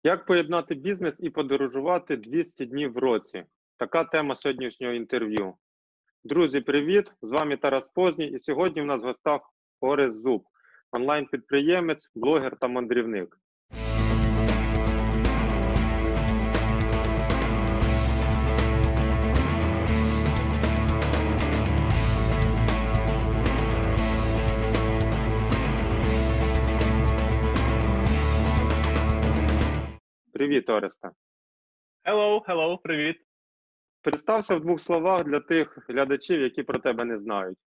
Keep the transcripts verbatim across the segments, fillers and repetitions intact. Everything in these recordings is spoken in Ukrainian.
Як поєднати бізнес і подорожувати двісті днів в році? Така тема сьогоднішнього інтерв'ю. Друзі, привіт! З вами Тарас Позній, і сьогодні в нас в гостях Орес Зуб, онлайн-підприємець, блогер та мандрівник. Привіт, Оресте! Hello, hello, привіт. Представся в двох словах для тих глядачів, які про тебе не знають.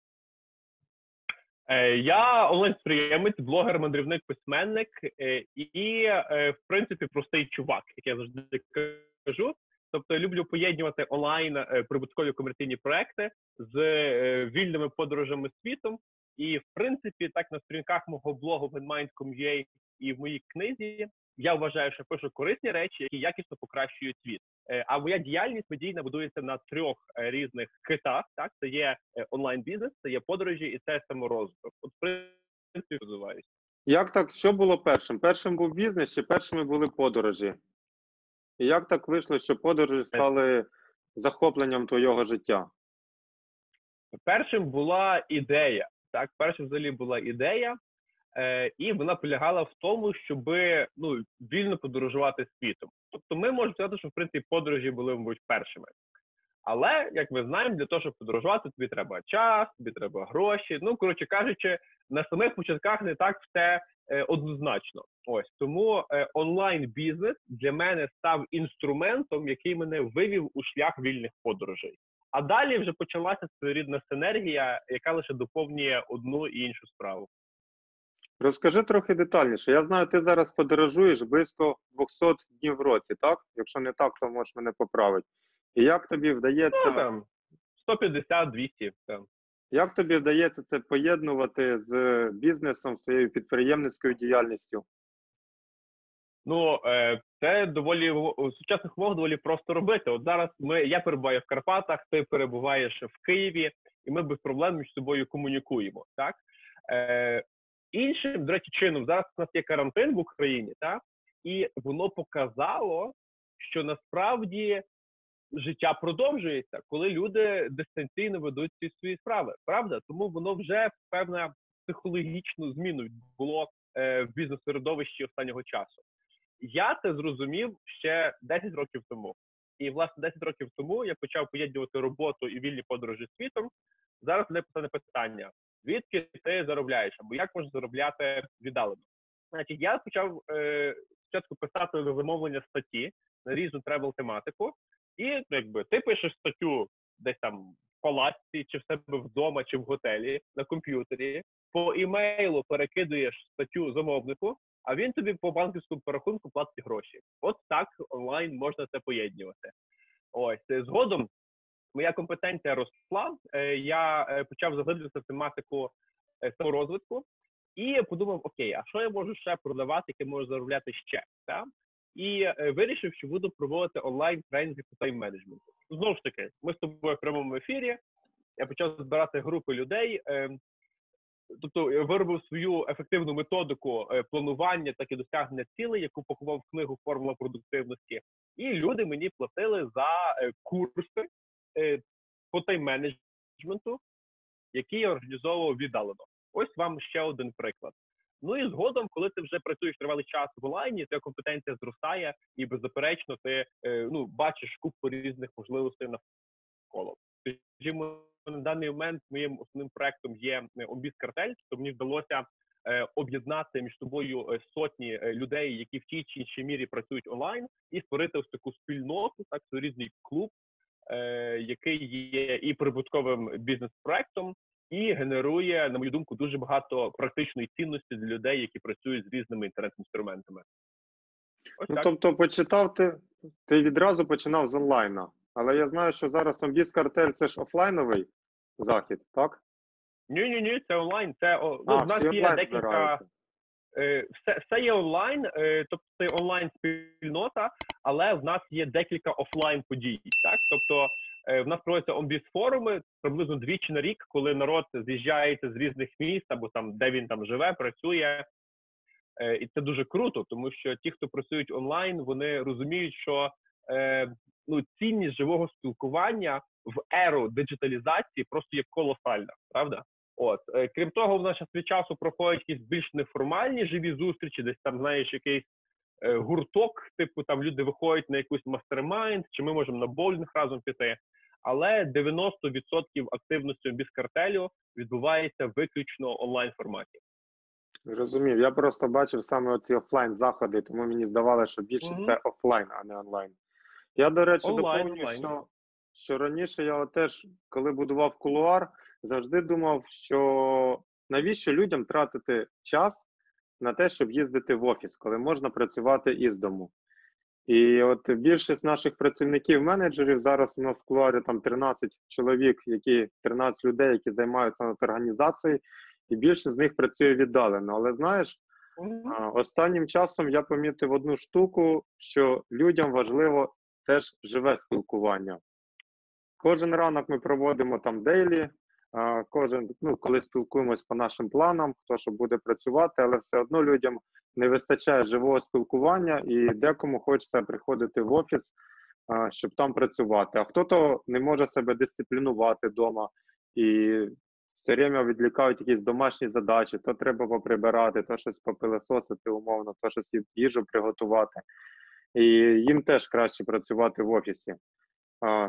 Е, Я онлайн-підприємець, блогер, мандрівник, письменник е, і, е, в принципі, простий чувак, як я завжди кажу. Тобто, я люблю поєднувати онлайн е, прибуткові комерційні проекти з е, вільними подорожами світом. І, в принципі, так на сторінках мого блогу webmind крапка com ua і в моїй книзі я вважаю, що пишу корисні речі, які якісно покращують світ. Е, А моя діяльність медійна будується на трьох е, різних китах. Так, це є е, онлайн-бізнес, це є подорожі і це саморозвиток. От, в принципі, розвиваюся. Як так, що було першим? Першим був бізнес чи першими були подорожі? І як так вийшло, що подорожі стали захопленням твого життя? Першим була ідея. Так, першим взагалі була ідея, е, і вона полягала в тому, щоб ну, вільно подорожувати світом. Тобто ми можемо сказати, що в принципі подорожі були, мабуть, першими. Але, як ми знаємо, для того, щоб подорожувати, тобі треба час, тобі треба гроші. Ну, коротше кажучи, на самих початках не так все е, однозначно. Ось тому е, онлайн-бізнес для мене став інструментом, який мене вивів у шлях вільних подорожей. А далі вже почалася своєрідна синергія, яка лише доповнює одну і іншу справу. Розкажи трохи детальніше. Я знаю, ти зараз подорожуєш близько двохсот днів в році, так? Якщо не так, то можеш мене поправити. І як тобі вдається, Ну, там, сто п'ятдесят - двісті. Там. як тобі вдається це поєднувати з бізнесом, з твоєю підприємницькою діяльністю? Ну, е, це доволі у сучасних умовах доволі просто робити. От зараз ми, я перебуваю в Карпатах, ти перебуваєш в Києві, і ми без проблем між собою комунікуємо. Так? Е, іншим, до речі, чином, зараз у нас є карантин в Україні, так? І воно показало, що насправді життя продовжується, коли люди дистанційно ведуть ці свої справи. Правда? Тому воно вже певна психологічну зміну було е, в бізнес-середовищі останнього часу. Я це зрозумів ще десять років тому. І, власне, десять років тому я почав поєднувати роботу і вільні подорожі світом. Зараз мене постане питання, звідки ти заробляєш, або як можеш заробляти віддалено. Значить, я почав е, спочатку писати на замовлення статті на різну тревел-тематику, і ну, якби ти пишеш статтю десь там в палаці, чи в себе вдома, чи в готелі, на комп'ютері, по імейлу перекидуєш статтю замовнику, а він тобі по банківському порахунку платить гроші. От так онлайн можна це поєднувати. Ось, згодом моя компетенція росла, я почав заглиблюватися в тематику саморозвитку і подумав, окей, а що я можу ще продавати, яке можу заробляти ще? Так? І вирішив, що буду проводити онлайн-тренінги по тайм-менеджменту. Знову ж таки, ми з тобою в прямому ефірі, я почав збирати групи людей, тобто виробив свою ефективну методику планування, так і досягнення цілей, яку поховав в книгу «Формула продуктивності». І люди мені платили за курси по тайм-менеджменту, які я організовував віддалено. Ось вам ще один приклад. Ну і згодом, коли ти вже працюєш тривалий час в онлайні, твоя компетенція зростає і, беззаперечно, ти ну, бачиш купу різних можливостей навколо. Скажімо, на даний момент моїм основним проектом є Ombiz-картель, то мені вдалося е, об'єднати між собою сотні людей, які в тій чи іншій мірі працюють онлайн, і створити ось таку спільноту, так, різний клуб, е, який є і прибутковим бізнес-проектом, і генерує, на мою думку, дуже багато практичної цінності для людей, які працюють з різними інтернет-інструментами. Ось Ну, так. тобто почитав ти, ти відразу починав з онлайна. Але я знаю, що зараз Ombiz-картель – це ж офлайновий захід, так? Ні-ні-ні, це онлайн. Це, ну, А, в нас всі є онлайн декілька... збираються. Е, Все, все є онлайн, е, тобто це онлайн-спільнота, але в нас є декілька офлайн-подій. Так? Тобто е, в нас проводяться Ombiz-форуми приблизно двічі на рік, коли народ з'їжджається з різних міст, або там, де він там живе, працює, Е, і це дуже круто, тому що ті, хто працюють онлайн, вони розуміють, що е, ну, цінність живого спілкування в еру диджиталізації просто є колосальна, правда? От, е, крім того, в нас час від часу проходять якісь більш неформальні живі зустрічі, десь там, знаєш, якийсь е, гурток, типу там люди виходять на якусь мастермайнд, чи ми можемо на боулінг разом піти. Але дев'яносто відсотків активності біскартелю відбувається виключно онлайн форматі. Розумів. Я просто бачив саме оці офлайн заходи, тому мені здавалося, що більше Мгм. це офлайн, а не онлайн. Я, до речі, Онлайн, доповню, онлайн. що, що раніше я от теж, коли будував кулуар, завжди думав, що навіщо людям тратити час на те, щоб їздити в офіс, коли можна працювати із дому. І от більшість наших працівників-менеджерів, зараз у нас в кулуарі там тринадцять чоловік, які, тринадцять людей, які займаються над організацією, і більшість з них працює віддалено. Але знаєш, Мгм. а, останнім часом я помітив одну штуку, що людям важливо теж живе спілкування. Кожен ранок ми проводимо там дейлі, а, кожен, ну, коли спілкуємось по нашим планам, хто що буде працювати, але все одно людям не вистачає живого спілкування і декому хочеться приходити в офіс, а, щоб там працювати. А хто-то не може себе дисциплінувати вдома і все время відлікають якісь домашні задачі, то треба поприбирати, то щось попилисосити умовно, то щось їжу приготувати. І їм теж краще працювати в офісі. А,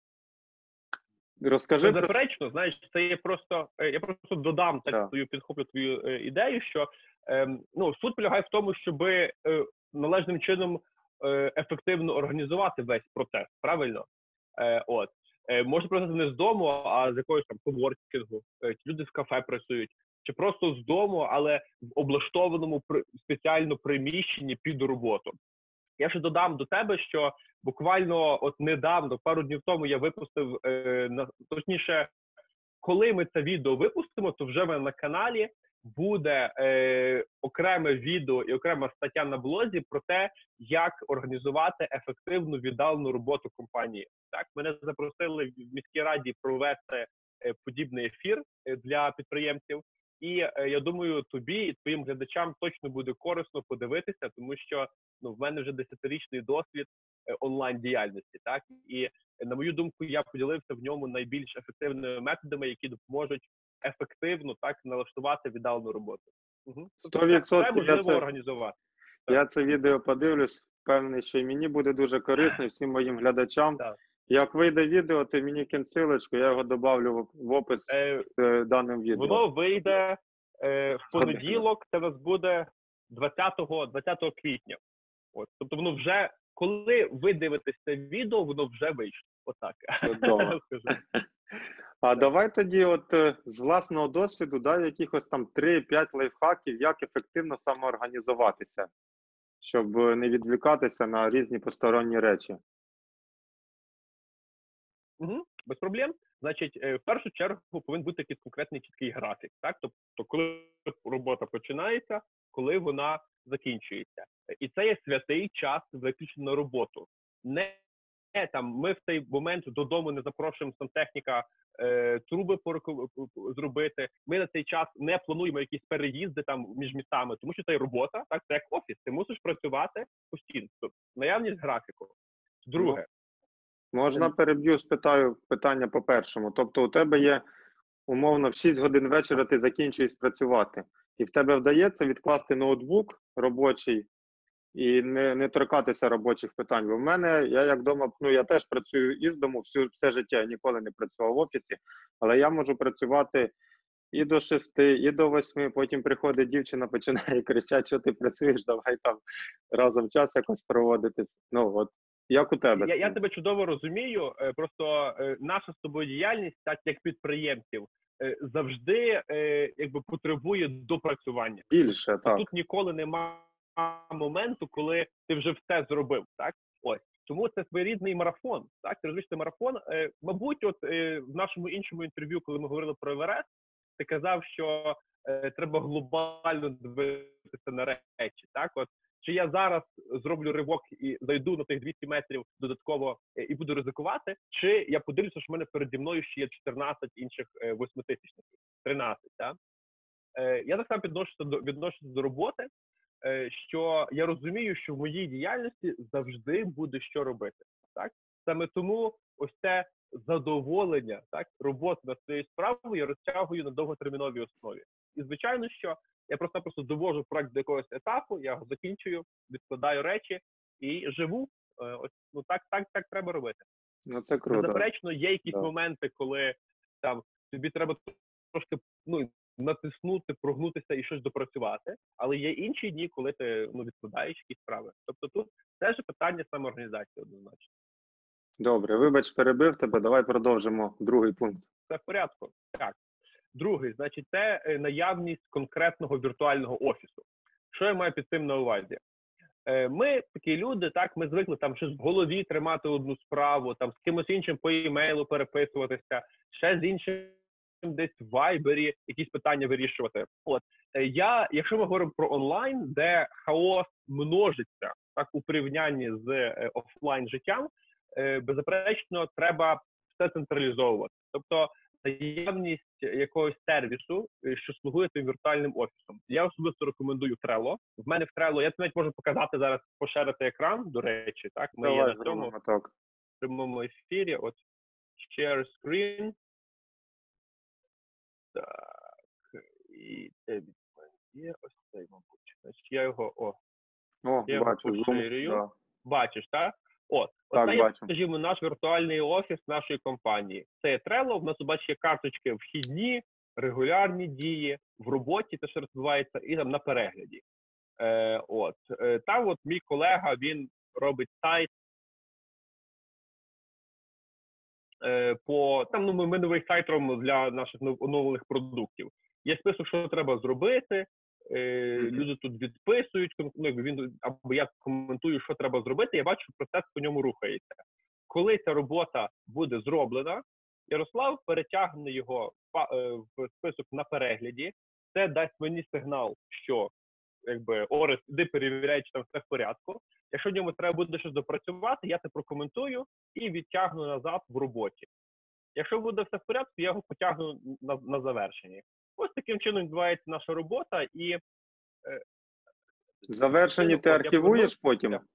розкажи про... Беззаперечно, знаєш, це є просто, е, я просто додам так Да. свою, підхоплю твою е, ідею, що е, ну, суть полягає в тому, щоб е, належним чином е, ефективно організувати весь процес, правильно? Е, от. Е, можна працювати не з дому, а з якогось там коворкінгу, е, люди в кафе працюють, чи просто з дому, але в облаштованому при, спеціально приміщенні під роботу. Я ще додам до тебе, що буквально от недавно, пару днів тому, я випустив, е, на, точніше, коли ми це відео випустимо, то вже в мене на каналі буде е, окреме відео і окрема стаття на блозі про те, як організувати ефективну віддалену роботу компанії. Так, мене запросили в міській раді провести е, подібний ефір е, для підприємців. І е, я думаю, тобі і твоїм глядачам точно буде корисно подивитися, тому що ну, в мене вже десятирічний досвід е, онлайн-діяльності. Так? І, на мою думку, я поділився в ньому найбільш ефективними методами, які допоможуть ефективно так налаштувати віддалену роботу. Угу. сто Тобто це, це відсотків я можливо це, організувати. я це відео подивлюсь, впевнений, що і мені буде дуже корисно, і всім моїм глядачам. Так. Як вийде відео, ти мені кинь силочку, я його добавлю в, в опис Е, з е, даним відео. Воно вийде е, в понеділок, це у нас буде двадцятого квітня. От. Тобто воно вже, коли ви дивитесь це відео, воно вже вийшло. Отак. Чудово. А давай тоді от е, з власного досвіду, дай якихось там три-п'ять лайфхаків, як ефективно самоорганізуватися, щоб не відвлікатися на різні посторонні речі. Угу, без проблем. Значить, е, в першу чергу повинен бути якийсь конкретний чіткий графік. Так? Тобто, коли робота починається, коли вона закінчується. І це є святий час виключно на роботу. Не там ми в цей момент додому не запрошуємо сантехніка е, труби порку, зробити. Ми на цей час не плануємо якісь переїзди там між містами, тому що це є робота, так, це як офіс. Ти мусиш працювати постійно. Тобто, наявність графіку. Друге. Можна переб'ю, спитаю питання по першому. Тобто у тебе є, умовно, в шість годин вечора ти закінчуєш працювати. І в тебе вдається відкласти ноутбук робочий і не, не торкатися робочих питань. Бо в мене, я як вдома, ну я теж працюю із дому всю, все життя, я ніколи не працював в офісі, але я можу працювати і до шести, і до восьми, потім приходить дівчина, починає кричати, що ти працюєш, давай там разом час якось проводитись. Ну от, як у тебе? Я, я тебе чудово розумію, просто наша з тобою діяльність, так як підприємців, завжди якби потребує допрацювання. Більше, так. Тут ніколи немає моменту, коли ти вже все зробив, так? Ось. Тому це своєрідний марафон, так? Ти розумієш, це марафон. Мабуть, от в нашому іншому інтерв'ю, коли ми говорили про Еверест, ти казав, що треба глобально дивитися на речі, так? От. Чи я зараз зроблю ривок і зайду на тих двісті метрів додатково і буду ризикувати, чи я подивлюся, що в мене переді мною ще є чотирнадцять інших восьмитисячників, тринадцять, так? Я так само відношуся до, відношуся до роботи. е, що я розумію, що в моїй діяльності завжди буде що робити. Так? Саме тому ось це задоволення, так, роботи над своєю справою я розтягую на довготерміновій основі. І, звичайно, що я просто-просто довожу проект до якогось етапу, я його закінчую, відкладаю речі і живу. Е, Ось, ну так, так, так треба робити. Ну, це круто. Беззаперечно, є якісь Да. моменти, коли там тобі треба трошки ну, натиснути, прогнутися і щось допрацювати, але є інші дні, коли ти ну, відкладаєш якісь справи. Тобто тут теж питання самоорганізації однозначно. Добре, вибач, перебив тебе, давай продовжимо другий пункт. Це в порядку. Так. Другий, значить, це е, наявність конкретного віртуального офісу. Що я маю під цим на увазі? Е, Ми такі люди, так, ми звикли там щось в голові тримати одну справу, там з кимось іншим по імейлу переписуватися, ще з іншим десь в вайбері якісь питання вирішувати. От е, я, якщо ми говоримо про онлайн, де хаос множиться так у порівнянні з е, офлайн життям, е, беззаперечно треба все централізовувати. Тобто наявність якогось сервісу, е, що слугує тим віртуальним офісом. Я особисто рекомендую Trello. В мене в Trello, я навіть можу показати зараз, поширити екран, до речі, так, ми є Давай на цьому зробимо так. прямому ефірі. От share screen. Так, і це від мене є ось цей, мабуть. Значить, я його, о, О, я його бачу, Zoom. поширюю. Да. Бачиш, так? От, Так, оце є, бачу. скажімо, наш віртуальний офіс нашої компанії. Це є Trello, в нас, бачиш, є карточки вхідні, регулярні дії, в роботі те, що відбувається, і там на перегляді. Е, от. Е, там от мій колега, він робить сайт е, по, там, ну, ми, ми новий сайт робимо для наших нов- оновлених продуктів. Є список, що треба зробити, е, Мгм. люди тут відписують, ком- ну, якби він, або я коментую, що треба зробити, я бачу, процес по ньому рухається. Коли ця робота буде зроблена, Ярослав перетягне його в па- е, в список на перегляді, це дасть мені сигнал, що якби Орес, іди перевіряй, чи там все в порядку. Якщо в ньому треба буде щось допрацювати, я це прокоментую і відтягну назад в роботі. Якщо буде все в порядку, я його потягну на, на завершенні. Ось таким чином відбувається наша робота, і е, В завершенні от ти я архівуєш повернув- потім? Так.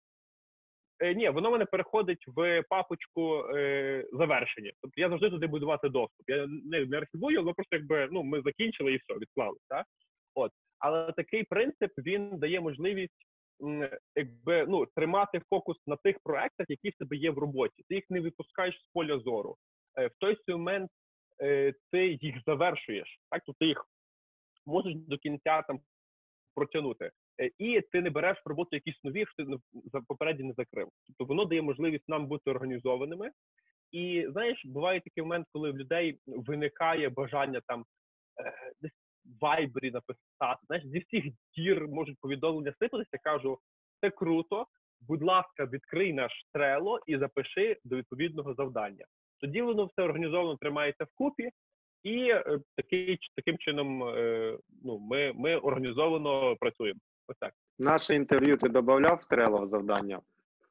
Е, ні, воно в мене переходить в папочку е, завершення. Тобто я завжди туди будувати доступ. Я не, не архівую, але просто якби ну ми закінчили і все, відклали. Так? От. Але такий принцип він дає можливість м, якби ну тримати фокус на тих проектах, які в тебе є в роботі. Ти їх не випускаєш з поля зору. Е, в той самий момент е, ти їх завершуєш. Так, тобто ти їх можеш до кінця там протягнути. Е, І ти не береш в роботу якісь нові, що ти не- за попередні не закрив. Тобто воно дає можливість нам бути організованими. І знаєш, буває такий момент, коли в людей виникає бажання там е, десь в вайбері написати. Знаєш, зі всіх дір можуть повідомлення сипатися. Кажу, це круто. Будь ласка, відкрий наш Trello і запиши до відповідного завдання. Тоді воно все організовано тримається вкупі, і е, такий, таким чином е, ну, ми, ми організовано працюємо. Ось так. Наше інтерв'ю ти додавав в Trello завдання?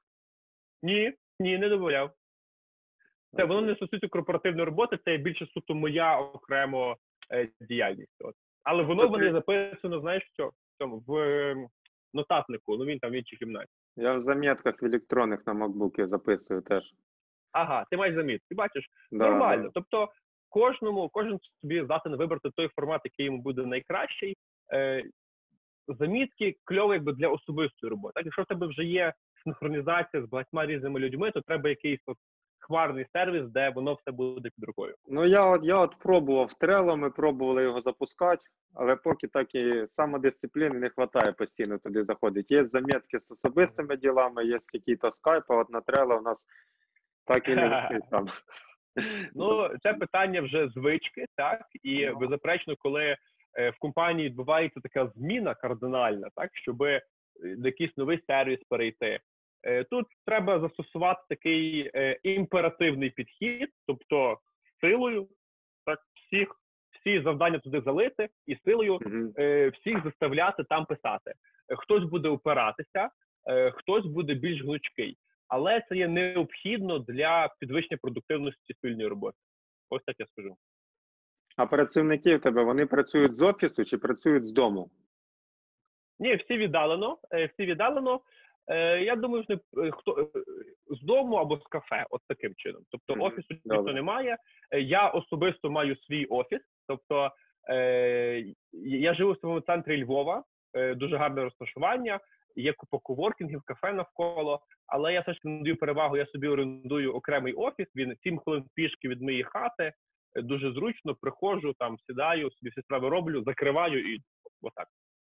Ні, ні, не додавав. Це воно не стосується корпоративної роботи, це більше суто моя окремо е, діяльність. От. Але воно в мене записано, знаєш, що в цьому в е, нотатнику, ну він там в іншій кімнаті. Я в замітках в електронних на MacBook записую теж. Ага, ти маєш заміт. Ти бачиш, Да, нормально. да. Тобто кожному, кожен собі здатен вибрати той формат, який йому буде найкращий. Е, замітки кльові якби для особистої роботи. Так, якщо в тебе вже є синхронізація з багатьма різними людьми, то треба якийсь от хмарний сервіс, де воно все буде під рукою. Ну я от я от пробував Trello, ми пробували його запускати, але поки так і самодисципліни не вистачає постійно туди заходить. Є замітки з особистими ділами, є якісь скайпи, а от на Trello у нас так і не висить там. Ну, це питання вже звички, так, і Ну. беззаперечно, коли е, в компанії відбувається така зміна кардинальна, так, щоб е, на якийсь новий сервіс перейти. Е, тут треба застосувати такий е, імперативний підхід, тобто силою, так, всіх, всі завдання туди залити і силою Мгм. е, всіх заставляти там писати. Е, Хтось буде опиратися, е, хтось буде більш гнучкий. Але це є необхідно для підвищення продуктивності спільної роботи. Ось так я скажу. А працівники в тебе, вони працюють з офісу чи працюють з дому? Ні, всі віддалено, е, всі віддалено. Е, Я думаю, що не- е, хто е, з дому або з кафе, от таким чином. Тобто Мгм. офісу ніхто Добре. немає. Е, Я особисто маю свій офіс. Тобто е, я живу в самому центрі Львова, е, дуже гарне розташування. Є купа коворкінгів, кафе навколо, але я все ж таки надаю перевагу, я собі орендую окремий офіс, він сім хвилин пішки від моєї хати, е, дуже зручно, приходжу, там сідаю, собі всі справи роблю, закриваю і отак.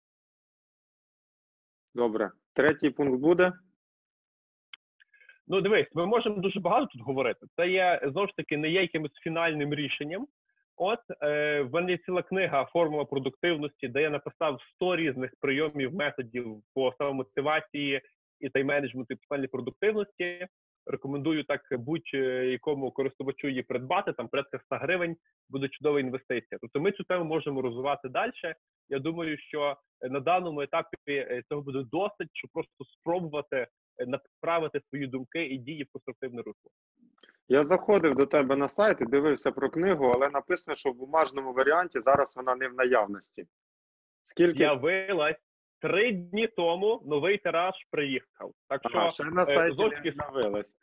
Добре. Третій пункт буде. Ну, дивись, ми можемо дуже багато тут говорити. Це є, знову ж таки, не є якимось фінальним рішенням. От, е, в мене є ціла книга «Формула продуктивності», де я написав сто різних прийомів, методів по самомотивації і тайм-менеджменту і персональній продуктивності. Рекомендую так будь-якому користувачу її придбати, там порядка ста гривень, буде чудова інвестиція. Тобто ми цю тему можемо розвивати далі. Я думаю, що на даному етапі е, цього буде досить, щоб просто спробувати е, направити свої думки і дії в конструктивне русло. Я заходив до тебе на сайт і дивився про книгу, але написано, що в бумажному варіанті зараз вона не в наявності. Скільки? З'явилась три дні тому, новий тираж приїхав. Так що Ага, ще на е, сайті знову не ж таки, з'явилась.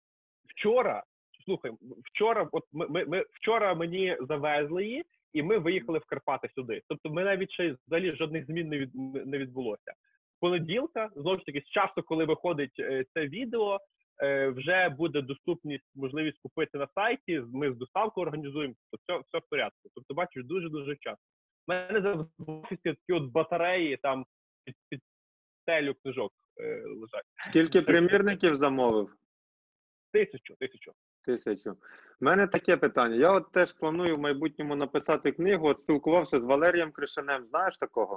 вчора, слухай, вчора, от ми, ми, ми вчора мені завезли її, і ми виїхали в Карпати сюди. Тобто ми навіть ще взагалі жодних змін не, від, не відбулося. Понеділка, знову ж таки, з часу, коли виходить е, це відео, е, вже буде доступність, можливість купити на сайті, ми з доставкою організуємо, то все, все в порядку. Тобто, бачиш, дуже-дуже часто. У мене зараз в офісі такі от батареї, там, під, під стелю книжок е, лежать. Скільки примірників замовив? Тисячу, тисячу. Тисячу. У мене таке питання. Я от теж планую в майбутньому написати книгу. От спілкувався з Валерієм Кришинем. Знаєш такого?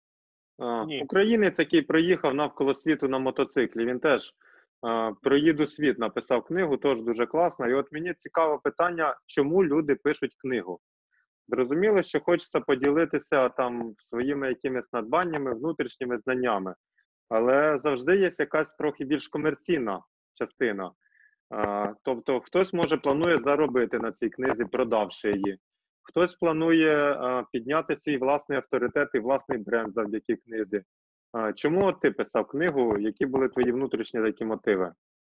А, Ні. Українець, який приїхав навколо світу на мотоциклі. Він теж а, «Проїду світ» написав книгу, теж дуже класно. І от мені цікаве питання, чому люди пишуть книгу. Зрозуміло, що хочеться поділитися там своїми якимись надбаннями, внутрішніми знаннями. Але завжди є якась трохи більш комерційна частина. А, тобто хтось, може, планує заробити на цій книзі, продавши її. Хтось планує а, підняти свій власний авторитет і власний бренд завдяки книзі. А, чому от ти писав книгу? Які були твої внутрішні такі мотиви?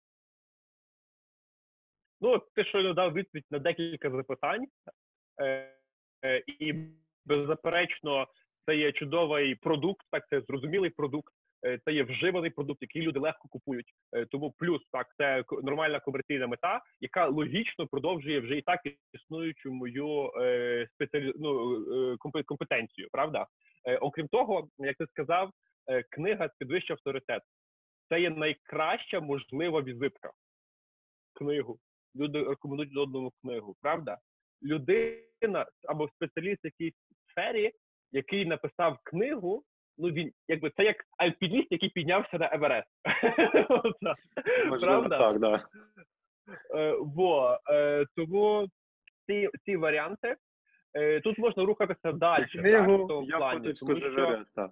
Ну, от ти щойно дав відповідь на декілька запитань. Е, е, і, беззаперечно, це є чудовий продукт, так, це зрозумілий продукт, е, це є вживаний продукт, який люди легко купують. Е, тому плюс, так, це к- нормальна комерційна мета, яка логічно продовжує вже і так існуючу мою е, спеціалі... ну, е, компе- компетенцію, правда? Е, окрім того, як ти сказав, е, книга підвищує авторитет. Це є найкраща можлива візитка. Книгу. Люди рекомендують одному книгу, правда? Людина або спеціаліст в якійсь сфері, який написав книгу, ну він, якби, це як альпініст, який піднявся на Еверест. Оце. Можливо, Правда? так, да. Е, Во, е, тому ці, ці варіанти. Е, Тут можна рухатися далі. так, в Книгу тому «Я плані, фоточку тому з що- Евереста».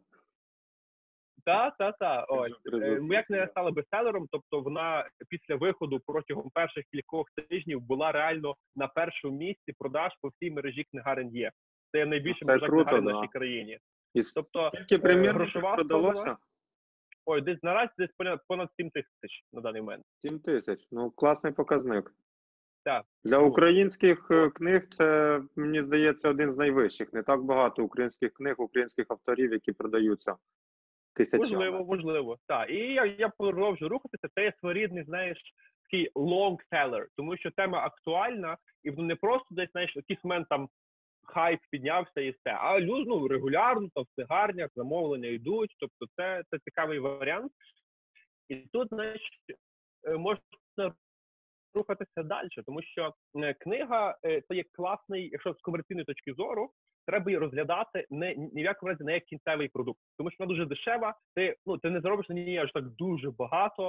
Та, та, та. Ось. Кажу, Е, кажу, Як не да. стала бестселером, тобто вона після виходу протягом перших кількох тижнів була реально на першому місці продаж по всій мережі книгарень є. Це є найбільша Це мережа круто, книгарень в да. нашій країні. І Тобто скільки е, примірників грошова продалося? складова, ой, десь наразі десь понад, понад сім тисяч на даний момент. сім тисяч. Ну, класний показник. Так. Для Ну, українських е, книг це, мені здається, один з найвищих. Не так багато українських книг, українських авторів, які продаються тисячами. Можливо, можливо. Так. І я, я продовжу рухатися. Це є своєрідний, знаєш, такий long seller, тому що тема актуальна, і воно не просто десь, знаєш, якийсь момент там хайп піднявся і все. А люди, ну, регулярно, там, в книгарнях, замовлення йдуть, тобто це, це цікавий варіант. І тут, знаєш, е, можна рухатися далі, тому що е, книга е, це є класний, якщо з комерційної точки зору, треба її розглядати не ні в якому разі не як кінцевий продукт, тому що вона дуже дешева. Ти ну ти не заробиш на ній аж так дуже багато,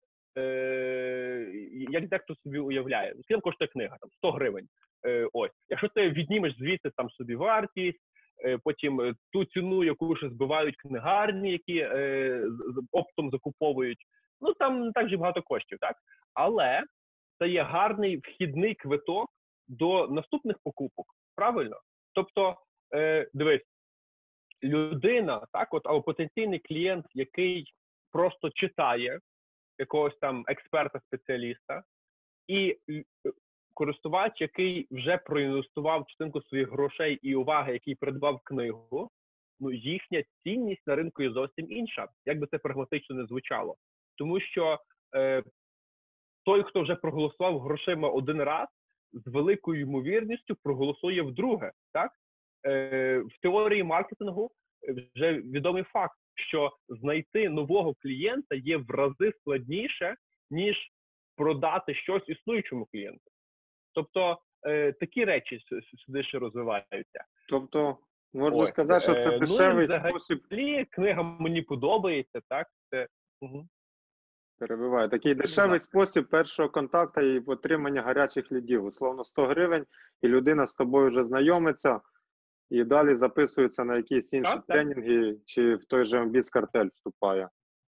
е, як дехто собі уявляє. Скільки коштує книга? Там сто гривень. Е, ось, якщо ти віднімеш звідси там собі вартість. е, Потім е, ту ціну, яку ще збивають книгарні, які е, з- з- оптом закуповують, ну там не так же багато коштів, так? Але це є гарний вхідний квиток до наступних покупок. Правильно? Тобто, е, дивись, людина, так, от, або потенційний клієнт, який просто читає якогось там експерта-спеціаліста, і е, користувач, який вже проінвестував частинку своїх грошей і уваги, який придбав книгу, ну, їхня цінність на ринку є зовсім інша, як би це прагматично не звучало. Тому що е, той, хто вже проголосував грошима один раз, з великою ймовірністю проголосує вдруге. Так? Е, в теорії маркетингу вже відомий факт, що знайти нового клієнта є в рази складніше, ніж продати щось існуючому клієнту. Тобто е, такі речі сюди ще розвиваються. Тобто, можна Ось. сказати, що це Е, дешевий ну, і взагалі, спосіб. книга мені подобається, так? Це, угу. Перебиваю. Такий дешевий спосіб першого контакту і отримання гарячих лідів. Условно сто гривень, і людина з тобою вже знайомиться, і далі записується на якісь інші Так, так. тренінги, чи в той же амбіц-картель вступає.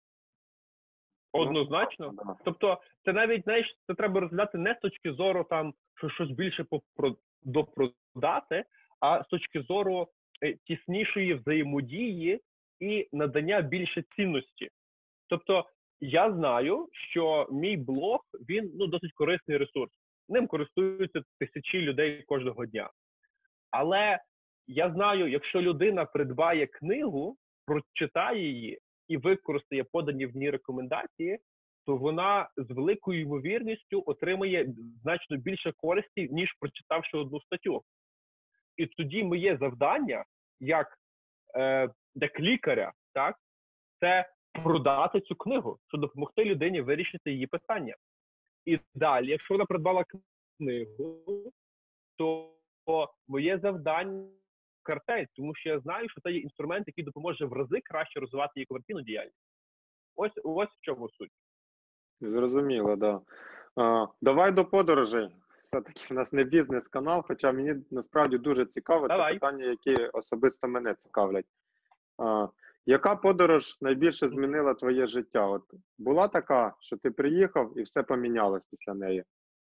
Однозначно. Ну, да. Тобто, це навіть, знаєш, це треба розглядати не з точки зору там, що щось більше попро- допродати, а з точки зору е, тіснішої взаємодії і надання більше цінності. Тобто, я знаю, що мій блог, він, ну, досить корисний ресурс. Ним користуються тисячі людей кожного дня. Але я знаю, якщо людина придбає книгу, прочитає її і використає подані в ній рекомендації, то вона з великою ймовірністю отримає значно більше користі, ніж прочитавши одну статтю. І тоді моє завдання, як, е, як лікаря, так, це продати цю книгу, щоб допомогти людині вирішити її питання. І далі, якщо вона придбала книгу, то моє завдання – картель, тому що я знаю, що це є інструмент, який допоможе в рази краще розвивати її комерційну діяльність. Ось, ось в чому суть. Зрозуміло, да. А, давай до подорожей. Все-таки в нас не бізнес-канал, хоча мені насправді дуже цікаво. Давай. Це питання, які особисто мене цікавлять. А, яка подорож найбільше змінила твоє життя? От була така, що ти приїхав і все помінялось після неї?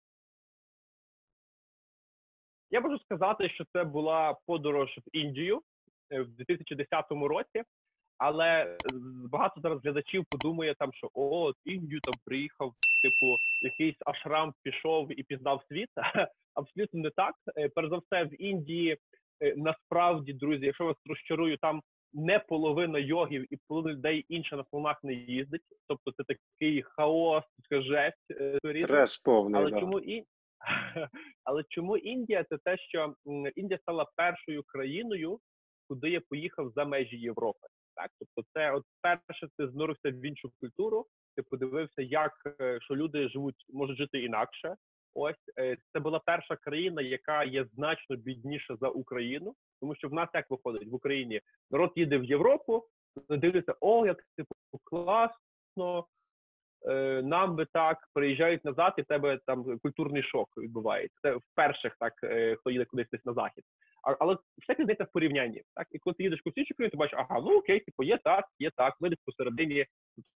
Я можу сказати, що це була подорож в Індію в дві тисячі десятому році, але багато зараз глядачів подумає там, що о, в Індію там приїхав, типу, якийсь ашрам пішов і пізнав світ. Абсолютно не так. Перш за все, в Індії насправді, друзі, якщо вас розчарую, там не половина йогів і половина людей інша на слонах не їздить. Тобто це такий хаос, жесть. Треш повний, Але да. чому і Але чому Індія? Це те, що Індія стала першою країною, куди я поїхав за межі Європи. Так, тобто, це от перше, ти занурився в іншу культуру, ти подивився, як що люди живуть, можуть жити інакше. Ось це була перша країна, яка є значно бідніша за Україну, тому що в нас як виходить в Україні. Народ їде в Європу, дивляться, о, як типу класно. Нам би так, приїжджають назад, і в тебе там культурний шок відбувається. Це в перших, так, хто їде кудись десь на захід. А, але все здається в порівнянні. Так? І коли ти їдеш в іншій країні, ти бачиш, ага, ну окей, типу, є так, є так, ми десь посередині,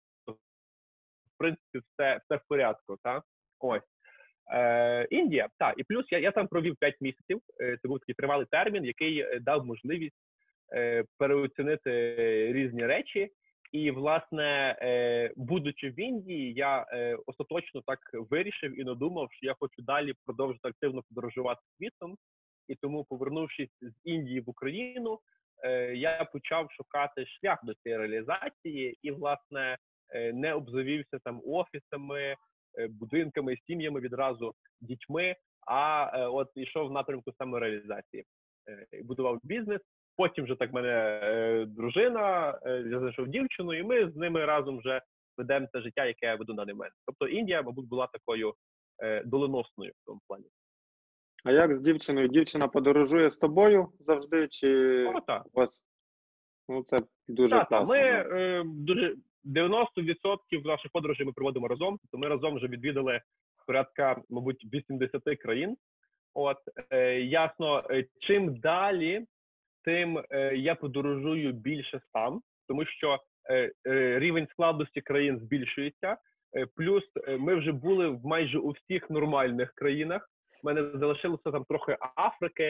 в принципі, все, все в порядку. Так? Ось. Е, Індія, так, і плюс я, я там провів п'ять місяців, це був такий тривалий термін, який дав можливість е, переоцінити різні речі. І, власне, е, будучи в Індії, я е, остаточно так вирішив і надумав, що я хочу далі продовжити активно подорожувати світом. І тому, повернувшись з Індії в Україну, е, я почав шукати шлях до цієї реалізації і, власне, е, не обзавівся там офісами, е, будинками, сім'ями відразу, дітьми, а е, от йшов в напрямку самореалізації. Е, будував бізнес. Потім вже так в мене е, дружина, е, я знайшов дівчину, і ми з ними разом вже ведемо це життя, яке я веду на момент. Тобто Індія, мабуть, була такою е, доленосною в тому плані. А як з дівчиною? Дівчина подорожує з тобою завжди? Чи О, так. ось? Ну, це дуже так, класно. Ми Да. е, дуже дев'яносто відсотків наших подорожей ми проводимо разом, тобто ми разом вже відвідали порядка, мабуть, вісімдесят країн. От, е, ясно, е, чим далі, тим е, я подорожую більше сам, тому що е, е, рівень складності країн збільшується. Е, плюс е, ми вже були в майже у всіх нормальних країнах. У мене залишилося там трохи Африки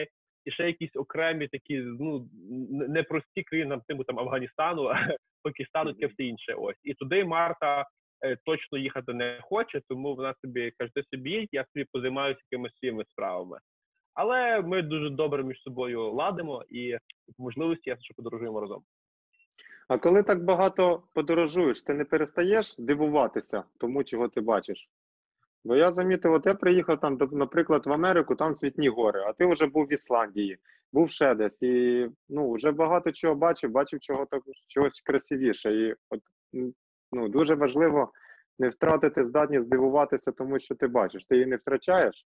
і ще якісь окремі такі, ну, непрості країни, типу там Афганістану, Пакистану, таке все інше. Ось. І туди Марта е, точно їхати не хоче, тому вона собі каже, ти собі їдь, я собі позаймаюся якимись своїми справами. Але ми дуже добре між собою ладимо і по можливості я ще подорожуємо разом. А коли так багато подорожуєш, ти не перестаєш дивуватися тому, чого ти бачиш? Бо я замітив, от я приїхав там, до- наприклад, в Америку, там цвітні гори, а ти вже був в Ісландії, був ще десь, і ну, вже багато чого бачив, бачив чого так, чогось красивіше. І от, м, ну, дуже важливо не втратити здатність здивуватися тому, що ти бачиш. Ти її не втрачаєш?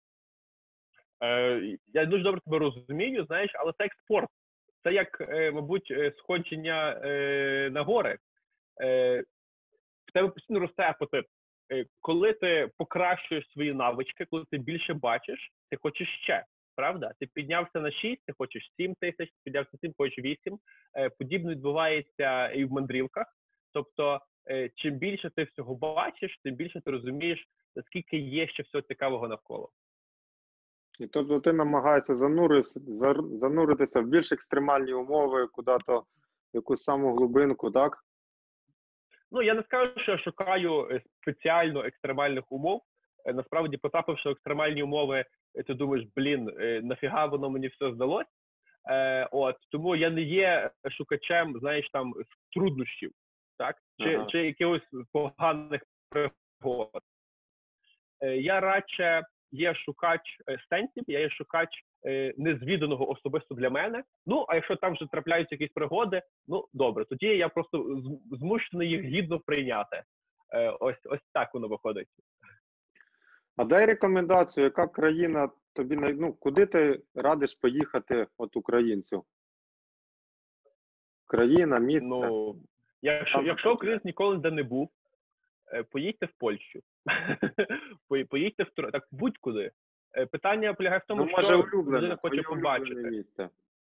Е, я дуже добре тебе розумію, знаєш, але це як спорт. Це як, е, мабуть, е, сходження е, на гори. Е, в тебе постійно росте апетит. Е, коли ти покращуєш свої навички, коли ти більше бачиш, ти хочеш ще. Правда? Ти піднявся на шість, ти хочеш сім тисяч, ти піднявся на сім, хочеш вісім. Е, подібно відбувається і в мандрівках. Тобто, е, чим більше ти всього бачиш, тим більше ти розумієш, наскільки є ще всього цікавого навколо. І тобто ти намагаєшся зануритися, зар- зануритися в більш екстремальні умови, куди-то в якусь саму глибинку, так? Ну, я не скажу, що я шукаю е, спеціально екстремальних умов. Е, Насправді, потрапивши в екстремальні умови, е, ти думаєш, блін, е, нафіга воно мені все здалось? Е, от, тому я не є шукачем, знаєш, там, труднощів, так? Чи, Ага. чи якихось поганих пригод. Е, Я радше є шукач е, сенсів, я є шукач е, незвіданого особисто для мене. Ну, а якщо там вже трапляються якісь пригоди, ну, добре, тоді я просто з- змушений їх гідно прийняти. Е, Ось, ось так воно виходить. А дай рекомендацію, яка країна тобі най... ну, куди ти радиш поїхати от українцю? Країна, місце. Ну, якщо, Там якщо таке. українець ніколи де не був, е, поїдьте в Польщу. По- Поїдьте в Тро- так будь-куди. Е, Питання полягає в тому, Ну, може, що улюблене, людина хоче твоє улюблене побачити. місце.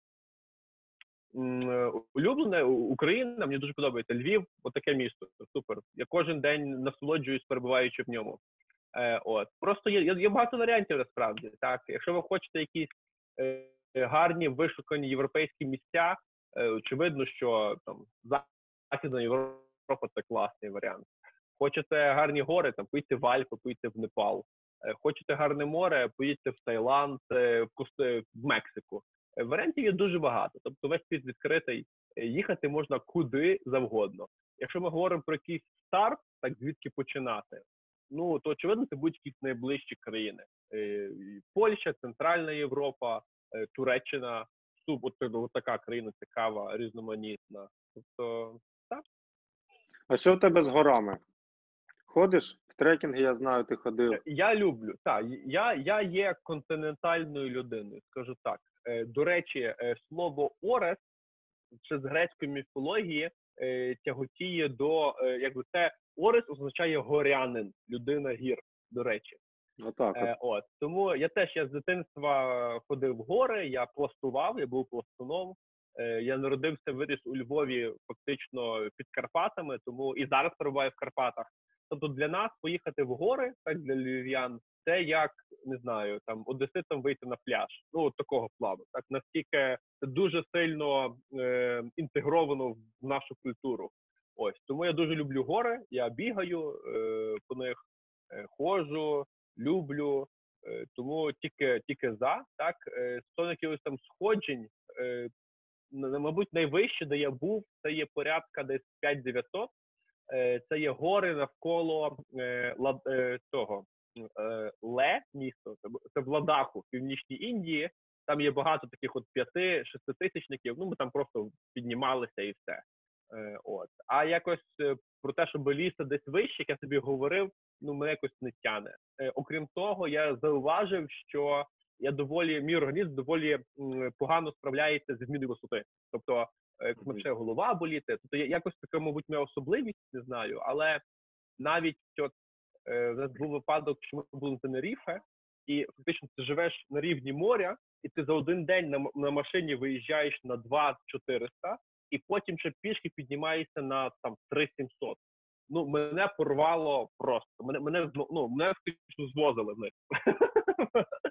М, е, Улюблене У- Україна, мені дуже подобається Львів, отаке місто. Супер. Я кожен день насолоджуюсь, перебуваючи в ньому. Е, от. Просто є, є, є багато варіантів насправді. Так? Якщо ви хочете якісь е, гарні, вишукані європейські місця, е, очевидно, що там Західна Європа це класний варіант. Хочете гарні гори, там поїдьте в Альпи, поїдьте в Непал. Е, Хочете гарне море, поїдьте в Таїланд, е, в, Кос- в Мексику. Е, Варіантів є дуже багато. Тобто весь світ відкритий. Е, Їхати можна куди завгодно. Якщо ми говоримо про якийсь старт, так звідки починати? Ну, то очевидно, це будуть якісь найближчі країни. Е, і Польща, Центральна Європа, е, Туреччина, Суб, от, от така країна цікава, різноманітна. Тобто, так. А що в тебе з горами? Ходиш? В трекінги, я знаю, ти ходив. Е, Я люблю, так, я, я є континентальною людиною, скажу так. Е, До речі, е, слово «орес» ще з грецької міфології е, тяготіє до, е, якби це «орес» означає горянин, людина гір, до речі. Отак от. Е, от. Тому я теж я з дитинства ходив в гори, я пластував, я був пластуном. Е, я народився, виріс у Львові фактично під Карпатами, тому і зараз перебуваю в Карпатах. Тобто для нас поїхати в гори, так для львів'ян, це як, не знаю, там одеситам вийти на пляж. Ну, от такого плану. Так, наскільки це дуже сильно е, інтегровано в нашу культуру. Ось. Тому я дуже люблю гори, я бігаю е, по них, е, ходжу, люблю, е, тому тільки тільки за. Так, е, стосовно якихось там сходжень, е, на- мабуть, найвище, де я був, це є порядка десь п'ять дев'ятсот. Е, Це є гори навколо е, Ла- е, цього е, Ле місто. Це, б- це в Ладаху, в північній Індії. Там є багато таких от п'яти-шеститисячників. Ну, ми там просто піднімалися і все. Е, От. А якось е, про те, щоб лізти десь вище, як я тобі говорив, ну, мене якось не тяне. Е, окрім того, я зауважив, що я доволі, мій організм доволі м, погано справляється зі зміною висоти. Тобто, е, як почне голова боліти, тобто я- якось така, мабуть, моя особливість, не знаю, але навіть от, е, в нас був випадок, що ми були на Тенеріфе, і фактично ти живеш на рівні моря, і ти за один день на, м- на машині виїжджаєш на два чотириста, і потім ще пішки піднімаєшся на там три сімсот. Ну, мене порвало просто. Мене, мене, зно- ну, мене фактично звозили вниз.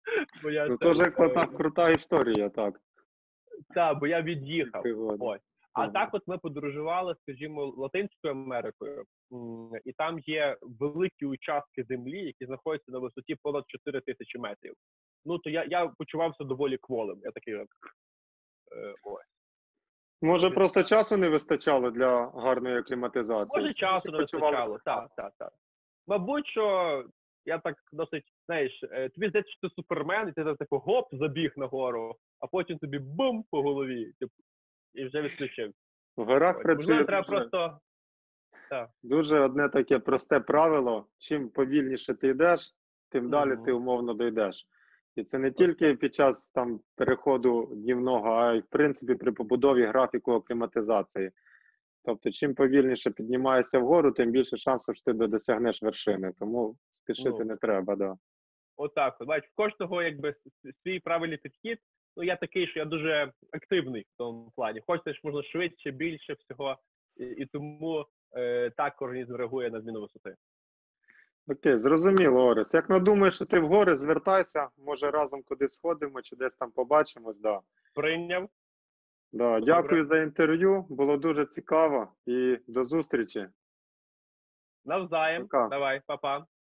Бо я Ну, це, теж крута, е, крута історія, так. та, бо я від'їхав. Пригода. Ось. А Ага. так от ми подорожували, скажімо, Латинською Америкою, м, і там є великі участки землі, які знаходяться на висоті понад чотири тисячі метрів. Ну, то я, я почувався доволі кволим. Я такий, от, е, ось. Може, Ти- просто часу не вистачало для гарної акліматизації? Може, часу не Почувалися вистачало, так, так, так. Мабуть, що я так досить, знаєш, е, тобі здається, що ти супермен, і ти так типу гоп, забіг нагору, а потім тобі бум по голові, типу, і вже відключив. в горах Ось. працює Можливо, треба дуже, просто. Так. дуже одне таке просте правило. Чим повільніше ти йдеш, тим далі Мгм. ти умовно дійдеш. І це не Ось тільки під час там переходу днівного, а й в принципі при побудові графіку акліматизації. Тобто, чим повільніше піднімаєшся вгору, тим більше шансів, що ти досягнеш вершини. Тому спішити Ну, не треба, да. отак. От. Бач, в кожного якби с- свій правильний підхід. Ну, я такий, що я дуже активний в тому плані. Хочеться ж можна швидше, більше всього, і, і тому е, так організм реагує на зміну висоти. Окей, зрозуміло, Орес. Як надумаєш, що ти в гори, звертайся, може разом кудись сходимо чи десь там побачимось. Да. Прийняв. Да. Добре. Дякую за інтерв'ю, було дуже цікаво і до зустрічі. Навзаєм. Пока. Давай, па-па.